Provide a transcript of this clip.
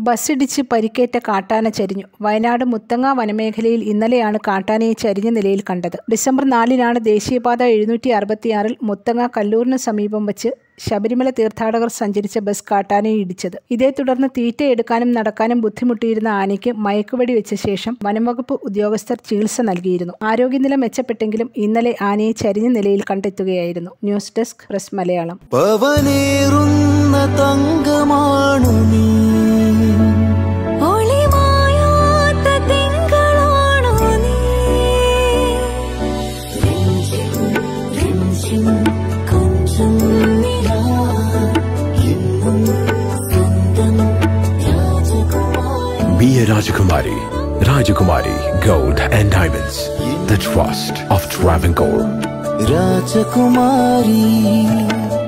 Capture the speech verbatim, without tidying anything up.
ബസ്സിടിച്ച് പരിക്കേറ്റ കാട്ടാന ചരിഞ്ഞു. വയനാട് മുത്തങ്ങ വനമേഖലയിൽ ഇന്നലെയാണ് കാട്ടാനയെ ചരിഞ്ഞ നിലയിൽ കണ്ടത്. ഡിസംബർ നാലിനാണ് ദേശീയപാത എഴുന്നൂറ്റി അറുപത്തിയാറിൽ മുത്തങ്ങ കല്ലൂരിന് സമീപം വച്ച് ശബരിമല തീർത്ഥാടകർ സഞ്ചരിച്ച ബസ് കാട്ടാനയെ ഇടിച്ചത്. ഇതേ തുടർന്ന് തീറ്റയെടുക്കാനും നടക്കാനും ബുദ്ധിമുട്ടിയിരുന്ന ആനയ്ക്ക് മയക്കുവെടി വെച്ച ശേഷം വനംവകുപ്പ് ഉദ്യോഗസ്ഥർ ചികിത്സ നൽകിയിരുന്നു. ആരോഗ്യനില മെച്ചപ്പെട്ടെങ്കിലും ഇന്നലെ ആനയെ ചരിഞ്ഞ നിലയിൽ കണ്ടെത്തുകയായിരുന്നു. News desk press Malayalam. Be a Rajakumari. Rajakumari Gold and Diamonds. The trust of Travancore. Rajakumari.